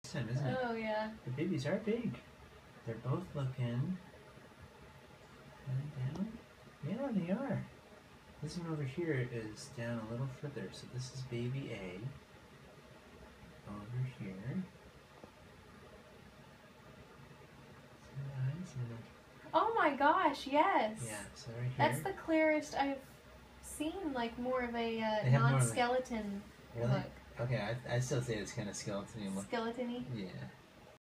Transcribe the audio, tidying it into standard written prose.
Time, isn't it? Oh, yeah. The babies are big. They're both looking down. Yeah, they are. This one over here is down a little further. So this is baby A. Over here. Eyes and Oh my gosh, yes. yeah, so right here. That's the clearest I've seen, like, more of a They have more of a- non-skeleton Really? look. Okay, I still say it's kind of skeleton-y look. Skeleton-y? Yeah.